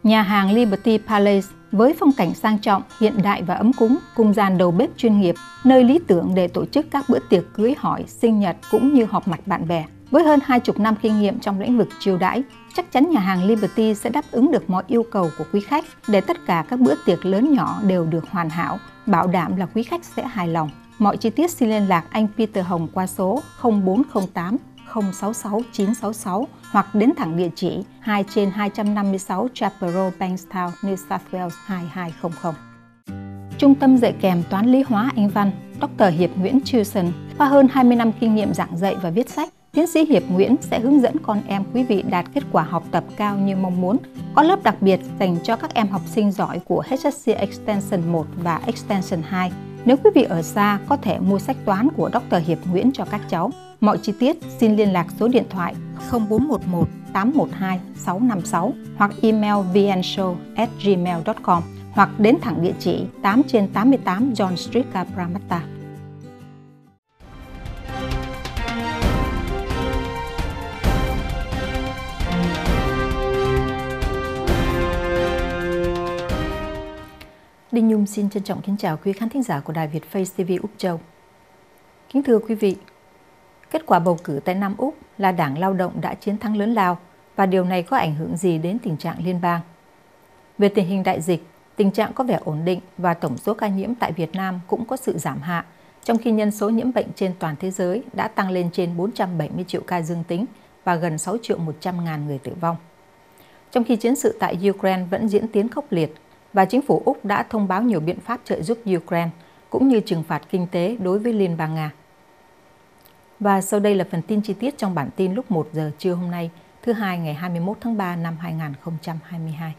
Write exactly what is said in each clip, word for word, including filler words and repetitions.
Nhà hàng Liberty Palace với phong cảnh sang trọng, hiện đại và ấm cúng, cùng dàn đầu bếp chuyên nghiệp, nơi lý tưởng để tổ chức các bữa tiệc cưới hỏi, sinh nhật cũng như họp mặt bạn bè. Với hơn hai chục năm kinh nghiệm trong lĩnh vực chiêu đãi, chắc chắn nhà hàng Liberty sẽ đáp ứng được mọi yêu cầu của quý khách để tất cả các bữa tiệc lớn nhỏ đều được hoàn hảo, bảo đảm là quý khách sẽ hài lòng. Mọi chi tiết xin liên lạc anh Peter Hồng qua số không bốn không tám không sáu sáu chín sáu sáu hoặc đến thẳng địa chỉ hai trên hai trăm năm mươi sáu Chapel Road, Bankstown, New South Wales hai hai không không. Trung tâm dạy kèm toán lý hóa Anh Văn, Doctor Hiệp Nguyễn Chilson, qua hơn hai mươi năm kinh nghiệm giảng dạy và viết sách, Tiến sĩ Hiệp Nguyễn sẽ hướng dẫn con em quý vị đạt kết quả học tập cao như mong muốn. Có lớp đặc biệt dành cho các em học sinh giỏi của H S C Extension một và Extension hai. Nếu quý vị ở xa, có thể mua sách toán của Doctor Hiệp Nguyễn cho các cháu. Mọi chi tiết xin liên lạc số điện thoại không bốn một một tám một hai sáu năm sáu hoặc email vnshow at gmail chấm com hoặc đến thẳng địa chỉ tám trên tám mươi tám John Street, Cabramatta. Đinh Nhung xin trân trọng kính chào quý khán thính giả của Đài Việt Face ti vi Úc Châu. Kính thưa quý vị, kết quả bầu cử tại Nam Úc là Đảng Lao động đã chiến thắng lớn lao và điều này có ảnh hưởng gì đến tình trạng liên bang? Về tình hình đại dịch, tình trạng có vẻ ổn định và tổng số ca nhiễm tại Việt Nam cũng có sự giảm hạ, trong khi nhân số nhiễm bệnh trên toàn thế giới đã tăng lên trên bốn trăm bảy mươi triệu ca dương tính và gần sáu triệu một trăm ngàn người tử vong. Trong khi chiến sự tại Ukraine vẫn diễn tiến khốc liệt và chính phủ Úc đã thông báo nhiều biện pháp trợ giúp Ukraine cũng như trừng phạt kinh tế đối với Liên bang Nga. Và sau đây là phần tin chi tiết trong bản tin lúc một giờ trưa hôm nay, thứ hai ngày hai mươi mốt tháng ba năm hai nghìn không trăm hai mươi hai.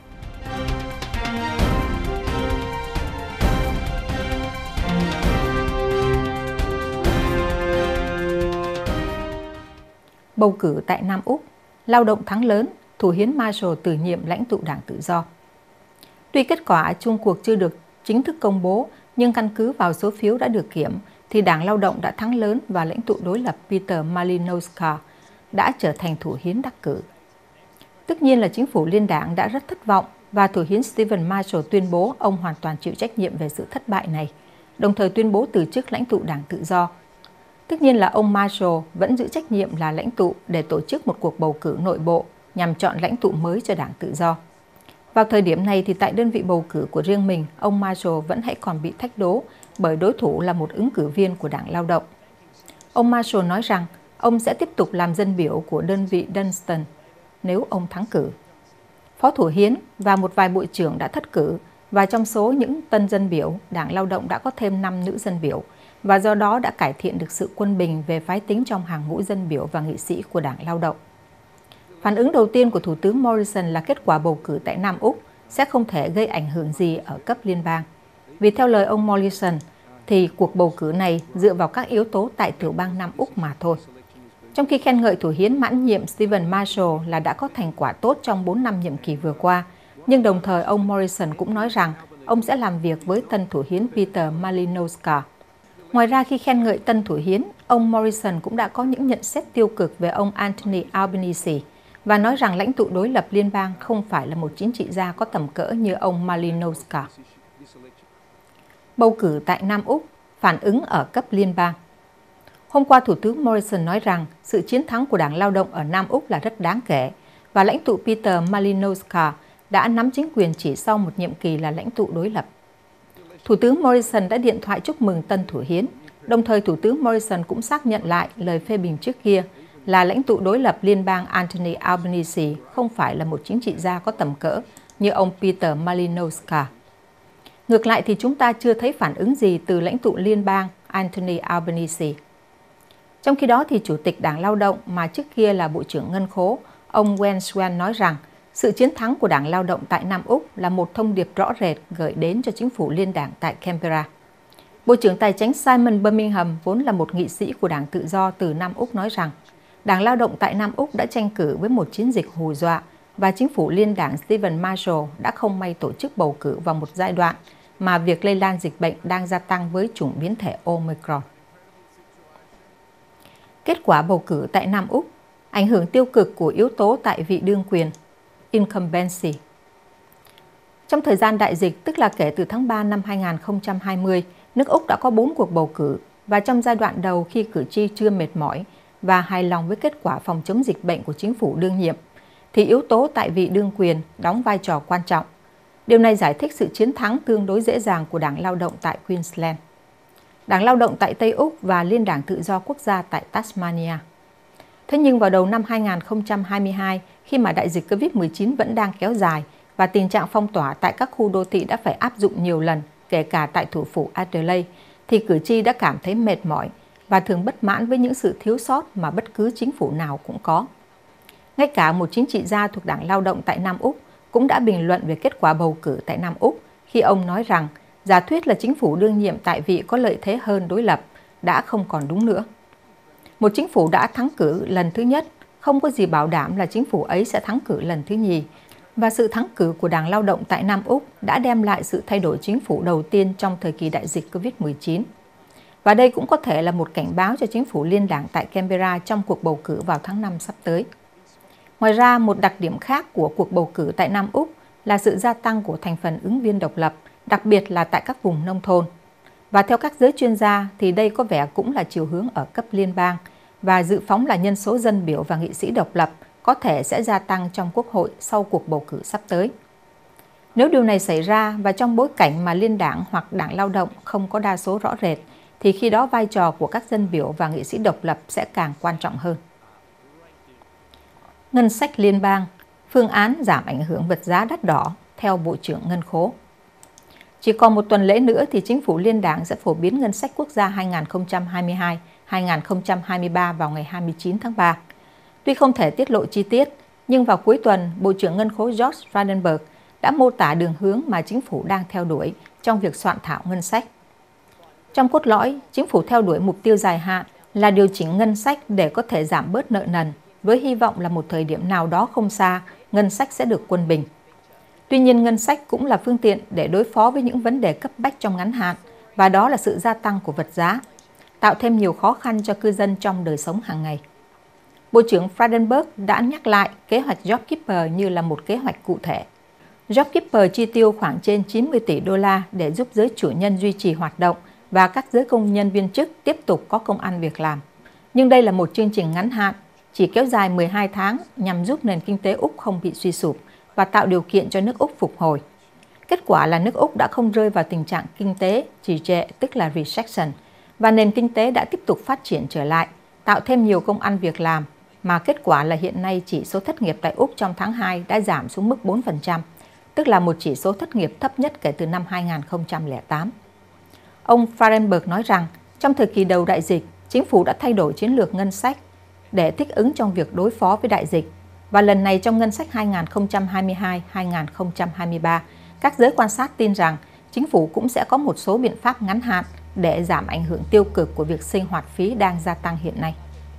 Bầu cử tại Nam Úc, lao động thắng lớn, thủ hiến Marshall từ nhiệm lãnh tụ Đảng Tự do. Tuy kết quả chung cuộc chưa được chính thức công bố, nhưng căn cứ vào số phiếu đã được kiểm, thì Đảng Lao động đã thắng lớn và lãnh tụ đối lập Peter Malinauskas đã trở thành thủ hiến đắc cử. Tất nhiên là chính phủ liên đảng đã rất thất vọng và thủ hiến Stephen Marshall tuyên bố ông hoàn toàn chịu trách nhiệm về sự thất bại này, đồng thời tuyên bố từ chức lãnh tụ Đảng Tự do. Tất nhiên là ông Marshall vẫn giữ trách nhiệm là lãnh tụ để tổ chức một cuộc bầu cử nội bộ nhằm chọn lãnh tụ mới cho Đảng Tự do. Vào thời điểm này thì tại đơn vị bầu cử của riêng mình, ông Marshall vẫn hãy còn bị thách đố bởi đối thủ là một ứng cử viên của Đảng Lao động. Ông Marshall nói rằng ông sẽ tiếp tục làm dân biểu của đơn vị Dunstan nếu ông thắng cử. Phó thủ hiến và một vài bộ trưởng đã thất cử và trong số những tân dân biểu, Đảng Lao động đã có thêm năm nữ dân biểu và do đó đã cải thiện được sự quân bình về phái tính trong hàng ngũ dân biểu và nghị sĩ của Đảng Lao động. Phản ứng đầu tiên của Thủ tướng Morrison là kết quả bầu cử tại Nam Úc sẽ không thể gây ảnh hưởng gì ở cấp liên bang. Vì theo lời ông Morrison, thì cuộc bầu cử này dựa vào các yếu tố tại tiểu bang Nam Úc mà thôi. Trong khi khen ngợi thủ hiến mãn nhiệm Stephen Marshall là đã có thành quả tốt trong bốn năm nhiệm kỳ vừa qua, nhưng đồng thời ông Morrison cũng nói rằng ông sẽ làm việc với tân thủ hiến Peter Malinauskas. Ngoài ra khi khen ngợi tân thủ hiến, ông Morrison cũng đã có những nhận xét tiêu cực về ông Anthony Albanese và nói rằng lãnh tụ đối lập liên bang không phải là một chính trị gia có tầm cỡ như ông Malinauskas. Bầu cử tại Nam Úc, phản ứng ở cấp liên bang. Hôm qua, Thủ tướng Morrison nói rằng sự chiến thắng của Đảng Lao động ở Nam Úc là rất đáng kể và lãnh tụ Peter Malinauskas đã nắm chính quyền chỉ sau một nhiệm kỳ là lãnh tụ đối lập. Thủ tướng Morrison đã điện thoại chúc mừng tân thủ hiến, đồng thời Thủ tướng Morrison cũng xác nhận lại lời phê bình trước kia là lãnh tụ đối lập liên bang Anthony Albanese không phải là một chính trị gia có tầm cỡ như ông Peter Malinauskas. Ngược lại thì chúng ta chưa thấy phản ứng gì từ lãnh tụ liên bang Anthony Albanese. Trong khi đó thì Chủ tịch Đảng Lao động mà trước kia là Bộ trưởng Ngân khố, ông Wen Swan nói rằng sự chiến thắng của Đảng Lao động tại Nam Úc là một thông điệp rõ rệt gửi đến cho chính phủ liên đảng tại Canberra. Bộ trưởng Tài chính Simon Birmingham vốn là một nghị sĩ của Đảng Tự do từ Nam Úc nói rằng Đảng Lao động tại Nam Úc đã tranh cử với một chiến dịch hù dọa và chính phủ liên đảng Stephen Marshall đã không may tổ chức bầu cử vào một giai đoạn mà việc lây lan dịch bệnh đang gia tăng với chủng biến thể Omicron. Kết quả bầu cử tại Nam Úc, ảnh hưởng tiêu cực của yếu tố tại vị đương quyền, incumbency. Trong thời gian đại dịch, tức là kể từ tháng ba năm hai nghìn không trăm hai mươi, nước Úc đã có bốn cuộc bầu cử, và trong giai đoạn đầu khi cử tri chưa mệt mỏi và hài lòng với kết quả phòng chống dịch bệnh của chính phủ đương nhiệm, thì yếu tố tại vị đương quyền đóng vai trò quan trọng. Điều này giải thích sự chiến thắng tương đối dễ dàng của Đảng Lao động tại Queensland, Đảng Lao động tại Tây Úc và Liên đảng Tự do Quốc gia tại Tasmania. Thế nhưng vào đầu năm hai nghìn không trăm hai mươi hai, khi mà đại dịch Covid mười chín vẫn đang kéo dài và tình trạng phong tỏa tại các khu đô thị đã phải áp dụng nhiều lần, kể cả tại thủ phủ Adelaide, thì cử tri đã cảm thấy mệt mỏi và thường bất mãn với những sự thiếu sót mà bất cứ chính phủ nào cũng có. Ngay cả một chính trị gia thuộc Đảng Lao động tại Nam Úc cũng đã bình luận về kết quả bầu cử tại Nam Úc khi ông nói rằng giả thuyết là chính phủ đương nhiệm tại vị có lợi thế hơn đối lập đã không còn đúng nữa. Một chính phủ đã thắng cử lần thứ nhất không có gì bảo đảm là chính phủ ấy sẽ thắng cử lần thứ nhì, và sự thắng cử của Đảng Lao động tại Nam Úc đã đem lại sự thay đổi chính phủ đầu tiên trong thời kỳ đại dịch Covid mười chín. Và đây cũng có thể là một cảnh báo cho chính phủ liên đảng tại Canberra trong cuộc bầu cử vào tháng năm sắp tới. Ngoài ra, một đặc điểm khác của cuộc bầu cử tại Nam Úc là sự gia tăng của thành phần ứng viên độc lập, đặc biệt là tại các vùng nông thôn. Và theo các giới chuyên gia thì đây có vẻ cũng là chiều hướng ở cấp liên bang, và dự phóng là nhân số dân biểu và nghị sĩ độc lập có thể sẽ gia tăng trong Quốc hội sau cuộc bầu cử sắp tới. Nếu điều này xảy ra và trong bối cảnh mà Liên đảng hoặc Đảng Lao động không có đa số rõ rệt, thì khi đó vai trò của các dân biểu và nghị sĩ độc lập sẽ càng quan trọng hơn. Ngân sách liên bang, phương án giảm ảnh hưởng vật giá đắt đỏ theo Bộ trưởng Ngân khố. Chỉ còn một tuần lễ nữa thì chính phủ liên đảng sẽ phổ biến ngân sách quốc gia hai nghìn không trăm hai mươi hai đến hai nghìn không trăm hai mươi ba vào ngày hai mươi chín tháng ba. Tuy không thể tiết lộ chi tiết, nhưng vào cuối tuần, Bộ trưởng Ngân khố George Frydenberg đã mô tả đường hướng mà chính phủ đang theo đuổi trong việc soạn thảo ngân sách. Trong cốt lõi, chính phủ theo đuổi mục tiêu dài hạn là điều chỉnh ngân sách để có thể giảm bớt nợ nần, với hy vọng là một thời điểm nào đó không xa, ngân sách sẽ được quân bình. Tuy nhiên, ngân sách cũng là phương tiện để đối phó với những vấn đề cấp bách trong ngắn hạn, và đó là sự gia tăng của vật giá, tạo thêm nhiều khó khăn cho cư dân trong đời sống hàng ngày. Bộ trưởng Frydenberg đã nhắc lại kế hoạch JobKeeper như là một kế hoạch cụ thể. JobKeeper chi tiêu khoảng trên chín mươi tỷ đô la để giúp giới chủ nhân duy trì hoạt động và các giới công nhân viên chức tiếp tục có công ăn việc làm. Nhưng đây là một chương trình ngắn hạn, chỉ kéo dài mười hai tháng nhằm giúp nền kinh tế Úc không bị suy sụp và tạo điều kiện cho nước Úc phục hồi. Kết quả là nước Úc đã không rơi vào tình trạng kinh tế trì trệ, tức là recession, và nền kinh tế đã tiếp tục phát triển trở lại, tạo thêm nhiều công ăn việc làm, mà kết quả là hiện nay chỉ số thất nghiệp tại Úc trong tháng hai đã giảm xuống mức bốn phần trăm, tức là một chỉ số thất nghiệp thấp nhất kể từ năm hai nghìn không trăm lẻ tám. Ông Frydenberg nói rằng, trong thời kỳ đầu đại dịch, chính phủ đã thay đổi chiến lược ngân sách để thích ứng trong việc đối phó với đại dịch. Và lần này trong ngân sách hai nghìn không trăm hai mươi hai đến hai nghìn không trăm hai mươi ba, các giới quan sát tin rằng chính phủ cũng sẽ có một số biện pháp ngắn hạn để giảm ảnh hưởng tiêu cực của việc sinh hoạt phí đang gia tăng hiện nay.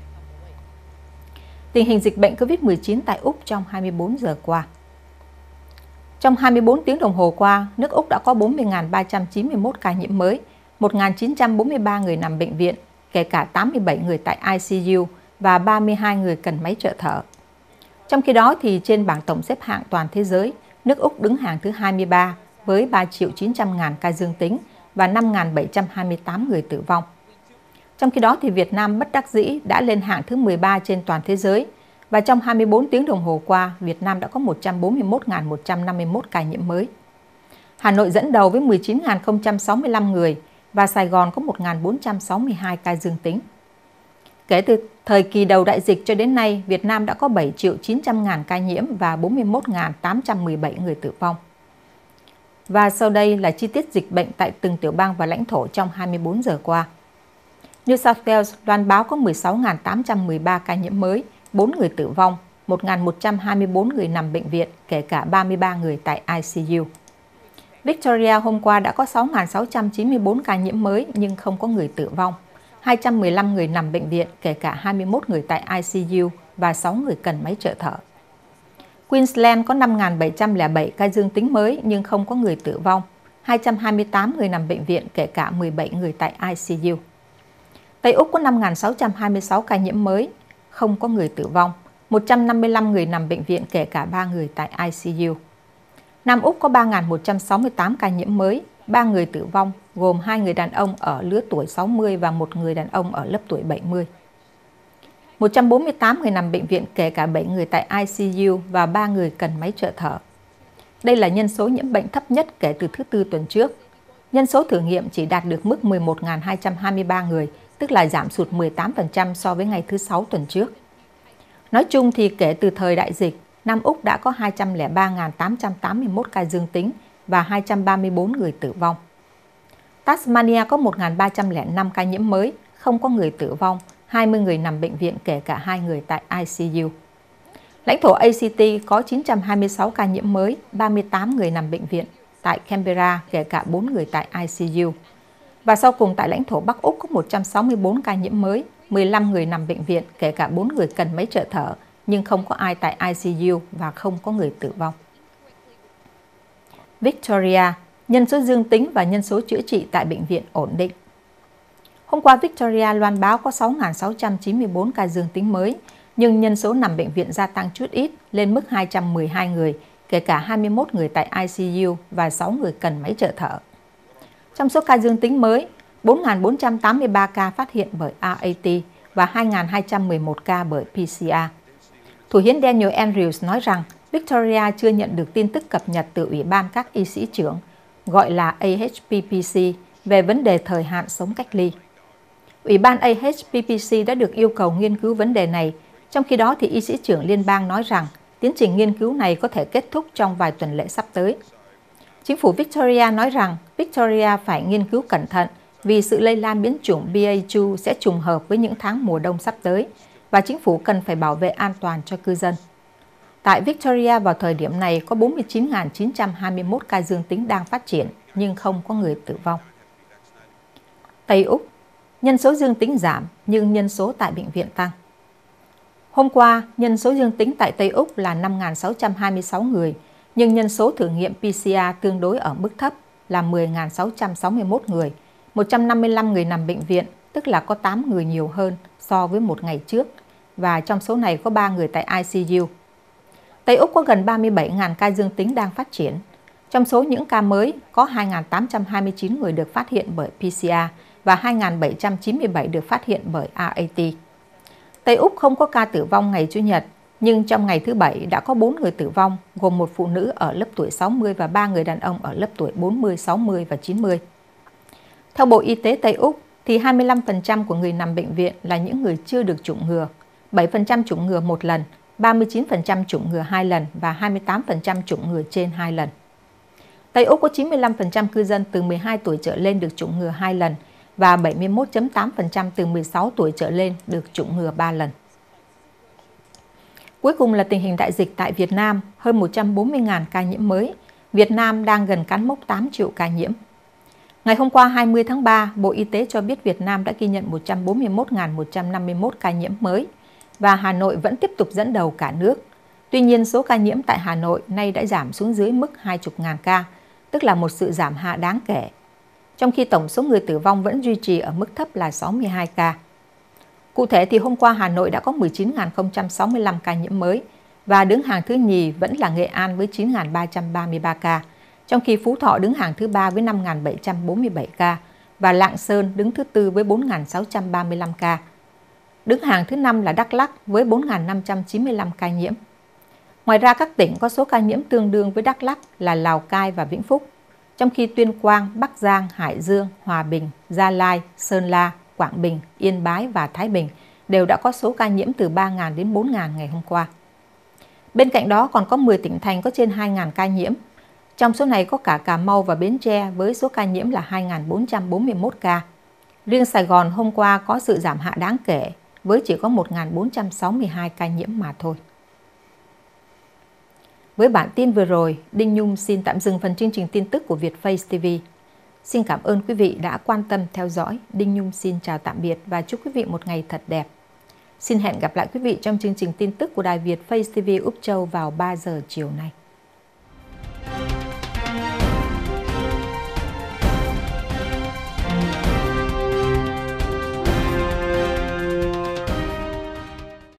Tình hình dịch bệnh Covid mười chín tại Úc trong hai mươi bốn giờ qua. Trong hai mươi bốn tiếng đồng hồ qua, nước Úc đã có bốn mươi nghìn ba trăm chín mươi mốt ca nhiễm mới, một nghìn chín trăm bốn mươi ba người nằm bệnh viện, kể cả tám mươi bảy người tại I C U và ba mươi hai người cần máy trợ thở. Trong khi đó, thì trên bảng tổng xếp hạng toàn thế giới, nước Úc đứng hàng thứ hai mươi ba với ba triệu chín trăm nghìn ca dương tính và năm nghìn bảy trăm hai mươi tám người tử vong. Trong khi đó, thì Việt Nam bất đắc dĩ đã lên hạng thứ mười ba trên toàn thế giới, và trong hai mươi bốn tiếng đồng hồ qua, Việt Nam đã có một trăm bốn mươi mốt nghìn một trăm năm mươi mốt ca nhiễm mới. Hà Nội dẫn đầu với mười chín nghìn không trăm sáu mươi lăm người và Sài Gòn có một nghìn bốn trăm sáu mươi hai ca dương tính. Kể từ thời kỳ đầu đại dịch cho đến nay, Việt Nam đã có bảy triệu chín trăm nghìn ca nhiễm và bốn mươi mốt nghìn tám trăm mười bảy người tử vong. Và sau đây là chi tiết dịch bệnh tại từng tiểu bang và lãnh thổ trong hai mươi bốn giờ qua. New South Wales loan báo có mười sáu nghìn tám trăm mười ba ca nhiễm mới, bốn người tử vong, một nghìn một trăm hai mươi bốn người nằm bệnh viện, kể cả ba mươi ba người tại I C U. Victoria hôm qua đã có sáu nghìn sáu trăm chín mươi bốn ca nhiễm mới nhưng không có người tử vong, hai trăm mười lăm người nằm bệnh viện, kể cả hai mươi mốt người tại I C U và sáu người cần máy trợ thở. Queensland có năm nghìn bảy trăm lẻ bảy ca dương tính mới nhưng không có người tử vong, hai trăm hai mươi tám người nằm bệnh viện, kể cả mười bảy người tại I C U. Tây Úc có năm nghìn sáu trăm hai mươi sáu ca nhiễm mới, không có người tử vong, một trăm năm mươi lăm người nằm bệnh viện, kể cả ba người tại I C U. Nam Úc có ba nghìn một trăm sáu mươi tám ca nhiễm mới, ba người tử vong, gồm hai người đàn ông ở lứa tuổi sáu mươi và một người đàn ông ở lớp tuổi bảy mươi. một trăm bốn mươi tám người nằm bệnh viện, kể cả bảy người tại i xê u và ba người cần máy trợ thở. Đây là nhân số nhiễm bệnh thấp nhất kể từ thứ Tư tuần trước. Nhân số thử nghiệm chỉ đạt được mức mười một nghìn hai trăm hai mươi ba người, tức là giảm sụt mười tám phần trăm so với ngày thứ Sáu tuần trước. Nói chung thì kể từ thời đại dịch, Nam Úc đã có hai trăm lẻ ba nghìn tám trăm tám mươi mốt ca dương tính và hai trăm ba mươi bốn người tử vong. Tasmania có một nghìn ba trăm lẻ năm ca nhiễm mới, không có người tử vong, hai mươi người nằm bệnh viện kể cả hai người tại i xê u. Lãnh thổ a xê tê có chín trăm hai mươi sáu ca nhiễm mới, ba mươi tám người nằm bệnh viện tại Canberra kể cả bốn người tại i xê u. Và sau cùng tại lãnh thổ Bắc Úc có một trăm sáu mươi bốn ca nhiễm mới, mười lăm người nằm bệnh viện kể cả bốn người cần máy trợ thở, nhưng không có ai tại i xê u và không có người tử vong. Victoria, nhân số dương tính và nhân số chữa trị tại bệnh viện ổn định. Hôm qua, Victoria loan báo có sáu nghìn sáu trăm chín mươi bốn ca dương tính mới, nhưng nhân số nằm bệnh viện gia tăng chút ít lên mức hai trăm mười hai người, kể cả hai mươi mốt người tại i xê u và sáu người cần máy trợ thở. Trong số ca dương tính mới, bốn nghìn bốn trăm tám mươi ba ca phát hiện bởi rờ a tê và hai nghìn hai trăm mười một ca bởi pê xê rờ. Thủ hiến Daniel Andrews nói rằng Victoria chưa nhận được tin tức cập nhật từ Ủy ban các y sĩ trưởng, gọi là a hát pê pê xê, về vấn đề thời hạn sống cách ly. Ủy ban a hát pê pê xê đã được yêu cầu nghiên cứu vấn đề này, trong khi đó thì y sĩ trưởng liên bang nói rằng tiến trình nghiên cứu này có thể kết thúc trong vài tuần lễ sắp tới. Chính phủ Victoria nói rằng Victoria phải nghiên cứu cẩn thận vì sự lây lan biến chủng B A hai sẽ trùng hợp với những tháng mùa đông sắp tới và chính phủ cần phải bảo vệ an toàn cho cư dân. Tại Victoria vào thời điểm này có bốn mươi chín nghìn chín trăm hai mươi mốt ca dương tính đang phát triển nhưng không có người tử vong. Tây Úc, nhân số dương tính giảm nhưng nhân số tại bệnh viện tăng. Hôm qua, nhân số dương tính tại Tây Úc là năm nghìn sáu trăm hai mươi sáu người, nhưng nhân số thử nghiệm pê xê rờ tương đối ở mức thấp là mười nghìn sáu trăm sáu mươi mốt người, một trăm năm mươi lăm người nằm bệnh viện, tức là có tám người nhiều hơn so với một ngày trước, và trong số này có ba người tại i xê u. Tây Úc có gần ba mươi bảy nghìn ca dương tính đang phát triển. Trong số những ca mới, có hai nghìn tám trăm hai mươi chín người được phát hiện bởi pê xê rờ và hai nghìn bảy trăm chín mươi bảy được phát hiện bởi rờ a tê. Tây Úc không có ca tử vong ngày Chủ nhật, nhưng trong ngày thứ Bảy đã có bốn người tử vong, gồm một phụ nữ ở lớp tuổi sáu mươi và ba người đàn ông ở lớp tuổi bốn mươi, sáu mươi và chín mươi. Theo Bộ Y tế Tây Úc, thì hai mươi lăm phần trăm của người nằm bệnh viện là những người chưa được chủng ngừa, bảy phần trăm chủng ngừa một lần, ba mươi chín phần trăm chủng ngừa hai lần và hai mươi tám phần trăm chủng ngừa trên hai lần. Tây Úc có chín mươi lăm phần trăm cư dân từ mười hai tuổi trở lên được chủng ngừa hai lần và bảy mươi mốt phẩy tám phần trăm từ mười sáu tuổi trở lên được chủng ngừa ba lần. Cuối cùng là tình hình đại dịch tại Việt Nam, hơn một trăm bốn mươi nghìn ca nhiễm mới. Việt Nam đang gần cán mốc tám triệu ca nhiễm. Ngày hôm qua hai mươi tháng ba, Bộ Y tế cho biết Việt Nam đã ghi nhận một trăm bốn mươi mốt nghìn một trăm năm mươi mốt ca nhiễm mới và Hà Nội vẫn tiếp tục dẫn đầu cả nước. Tuy nhiên, số ca nhiễm tại Hà Nội nay đã giảm xuống dưới mức hai mươi nghìn ca, tức là một sự giảm hạ đáng kể. Trong khi tổng số người tử vong vẫn duy trì ở mức thấp là sáu mươi hai ca. Cụ thể thì hôm qua Hà Nội đã có mười chín nghìn không trăm sáu mươi lăm ca nhiễm mới và đứng hàng thứ nhì vẫn là Nghệ An với chín nghìn ba trăm ba mươi ba ca, trong khi Phú Thọ đứng hàng thứ ba với năm nghìn bảy trăm bốn mươi bảy ca và Lạng Sơn đứng thứ tư với bốn nghìn sáu trăm ba mươi lăm ca. Đứng hàng thứ năm là Đắk Lắk với bốn nghìn năm trăm chín mươi lăm ca nhiễm. Ngoài ra các tỉnh có số ca nhiễm tương đương với Đắk Lắk là Lào Cai và Vĩnh Phúc, trong khi Tuyên Quang, Bắc Giang, Hải Dương, Hòa Bình, Gia Lai, Sơn La, Quảng Bình, Yên Bái và Thái Bình đều đã có số ca nhiễm từ ba nghìn đến bốn nghìn ngày hôm qua. Bên cạnh đó còn có mười tỉnh thành có trên hai nghìn ca nhiễm. Trong số này có cả Cà Mau và Bến Tre với số ca nhiễm là hai nghìn bốn trăm bốn mươi mốt ca. Riêng Sài Gòn hôm qua có sự giảm hạ đáng kể với chỉ có một nghìn bốn trăm sáu mươi hai ca nhiễm mà thôi. Với bản tin vừa rồi, Đinh Nhung xin tạm dừng phần chương trình tin tức của Vietface ti vi. Xin cảm ơn quý vị đã quan tâm theo dõi. Đinh Nhung xin chào tạm biệt và chúc quý vị một ngày thật đẹp. Xin hẹn gặp lại quý vị trong chương trình tin tức của đài Vietface ti vi Úc Châu vào ba giờ chiều nay.